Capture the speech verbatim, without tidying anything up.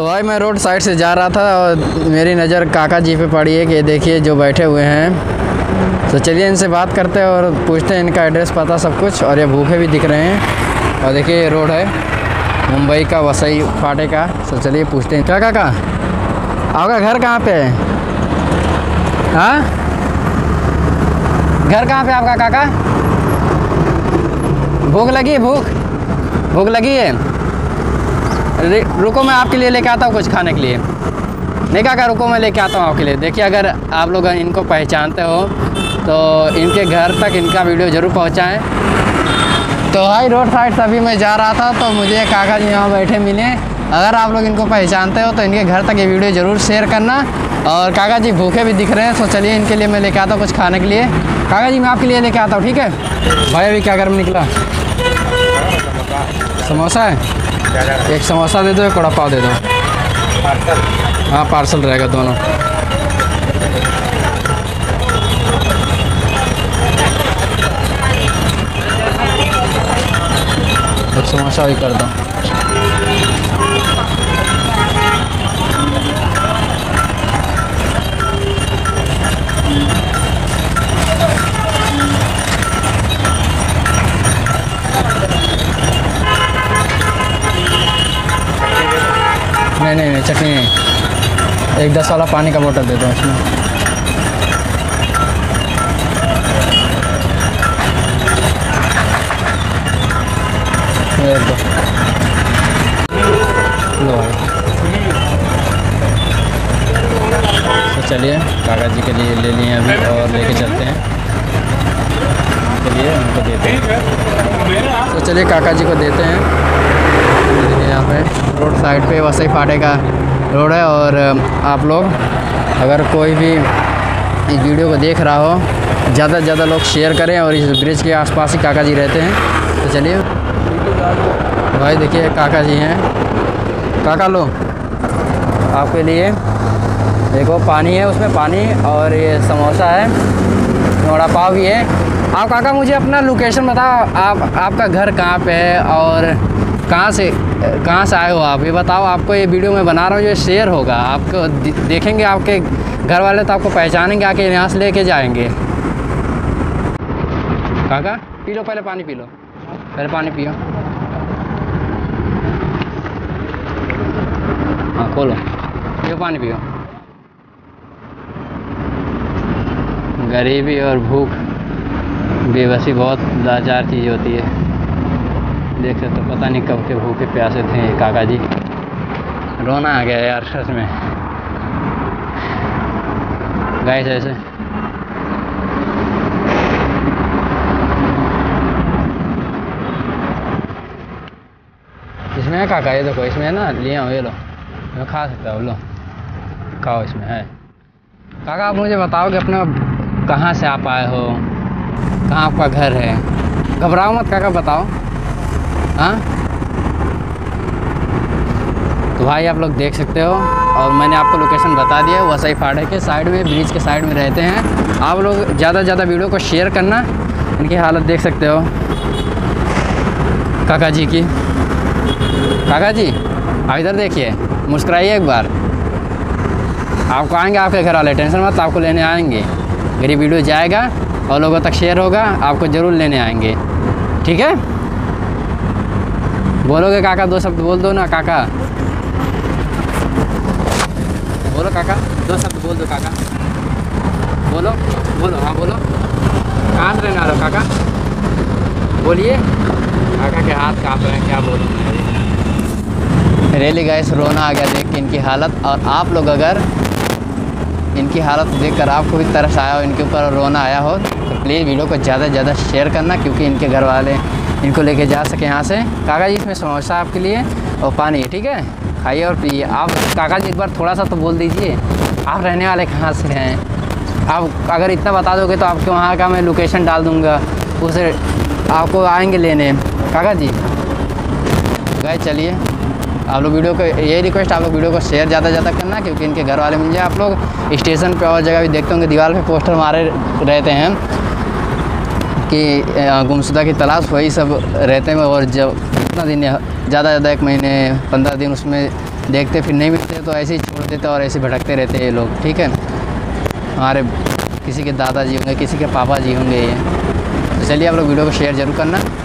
तो भाई मैं रोड साइड से जा रहा था और मेरी नज़र काका जी पे पड़ी है कि देखिए जो बैठे हुए हैं। तो चलिए इनसे बात करते हैं और पूछते हैं इनका एड्रेस पता सब कुछ। और ये भूखे भी दिख रहे हैं और देखिए ये रोड है मुंबई का वसई फाटे का। तो चलिए पूछते हैं। क्या काका आपका घर कहाँ पे है? हाँ घर कहाँ पे आपका काका? भूख लगी है? भूख भूख लगी है? रुको मैं आपके लिए लेके आता हूँ कुछ खाने के लिए। नहीं काका रुको मैं लेके आता हूँ आपके लिए। देखिए अगर आप लोग इनको पहचानते हो तो इनके घर तक इनका वीडियो ज़रूर पहुँचाएँ। तो भाई रोड साइड से अभी मैं जा रहा था तो मुझे काका जी यहाँ बैठे मिले। अगर आप लोग इनको पहचानते हो तो इनके घर तक ये वीडियो ज़रूर शेयर करना। और काका जी भूखे भी दिख रहे हैं तो चलिए इनके लिए मैं लेके आता हूँ कुछ खाने के लिए। काका जी मैं आपके लिए लेके आता हूँ, ठीक है? भाई अभी क्या गर्म निकला? समोसा है? एक समोसा दे दो, एक वड़ा पाव दे दो। हाँ पार्सल रहेगा दोनों। एक समोसा भी कर दो। नहीं नहीं नहीं चटनी नहीं। एक दस वाला पानी का बोतल दे दो इसमें। दो लो। तो चलिए काका जी के लिए ले लिए अभी और लेके चलते हैं। चलिए उनको देते हैं। तो चलिए काका जी को देते हैं। यहाँ पे रोड साइड पे वसई फाटे का रोड है। और आप लोग अगर कोई भी इस वीडियो को देख रहा हो ज़्यादा से ज़्यादा लोग शेयर करें। और इस ब्रिज के आसपास ही काका जी रहते हैं। तो चलिए भाई देखिए काका जी हैं। काका लो आपके लिए देखो पानी है उसमें पानी और ये समोसा है, वड़ा पाव भी है। आप काका मुझे अपना लोकेशन बताओ। आप आपका घर कहाँ पे है और कहाँ से कहाँ से आए हो आप? ये बताओ। आपको ये वीडियो मैं बना रहा हूँ, ये शेयर होगा। आपको देखेंगे आपके घर वाले तो आपको पहचानेंगे, आके यहाँ से लेके जाएंगे। काका पी लो पहले पानी पी लो, पहले पानी पियो। हाँ खोलो पियो पानी पियो। गरीबी और भूख बेबसी बहुत लाचार चीज़ होती है। देख सकते हो पता नहीं कब के भूखे प्यासे थे ये काका जी। रोना आ गया यार सच में गाइस। ऐसे इसमें है काका, ये देखो इसमें है ना, लिया हूँ ये लो, मैं खा सकता हूँ, लो खाओ इसमें है। काका आप मुझे बताओ कि अपना कहाँ से आप आए हो, कहाँ आपका घर है? घबराओ मत काका बताओ। हाँ तो भाई आप लोग देख सकते हो और मैंने आपको लोकेशन बता दिया है। वसई फाटे के साइड में, ब्रिज के साइड में रहते हैं। आप लोग ज़्यादा से ज़्यादा वीडियो को शेयर करना। इनकी हालत देख सकते हो काका जी की। काका जी आप इधर देखिए, मुस्कुराइए एक बार। आपको आएंगे आपके घर वाले, टेंशन मत, आपको लेने आएंगे। मेरी वीडियो जाएगा और लोगों तक शेयर होगा, आपको ज़रूर लेने आएंगे, ठीक है? बोलोगे काका? दो शब्द बोल दो ना काका, बोलो काका, दो शब्द बोल दो काका, बोलो बोलो। हाँ बोलो। कहाँ से रहने वाले हो काका? बोलिए। काका के हाथ काँप रहे हैं, क्या बोलूँ? रियली गाइस रोना आ गया देख के इनकी हालत। और आप लोग अगर इनकी हालत देखकर आपको भी तरस आया हो, इनके ऊपर रोना आया हो, तो प्लीज़ वीडियो को ज़्यादा से ज़्यादा शेयर करना, क्योंकि इनके घर वाले इनको लेके जा सके यहाँ से। काका जी इसमें समोसा आपके लिए और पानी, ठीक है? खाइए और पिए। आप काका जी एक बार थोड़ा सा तो बोल दीजिए, आप रहने वाले कहाँ से हैं? आप अगर इतना बता दोगे तो आपके वहाँ का मैं लोकेशन डाल दूँगा, उसे आपको आएंगे लेने काका जी। गए चलिए आप लोग वीडियो को, यही रिक्वेस्ट, आप लोग वीडियो को शेयर ज़्यादा ज़्यादा करना, क्योंकि इनके घर वाले मिल जाए। आप लोग स्टेशन पे और जगह भी देखते होंगे, दीवार पे पोस्टर मारे रहते हैं कि गुमशुदा की तलाश, वही सब रहते हैं। और जब इतना दिन ज़्यादा ज़्यादा एक महीने पंद्रह दिन उसमें देखते फिर नहीं मिलते तो ऐसे ही छोड़ देते और ऐसे भटकते रहते हैं ये लोग, ठीक है। हमारे किसी के दादाजी होंगे, किसी के पापा जी होंगे ये। तो चलिए आप लोग वीडियो को शेयर ज़रूर करना।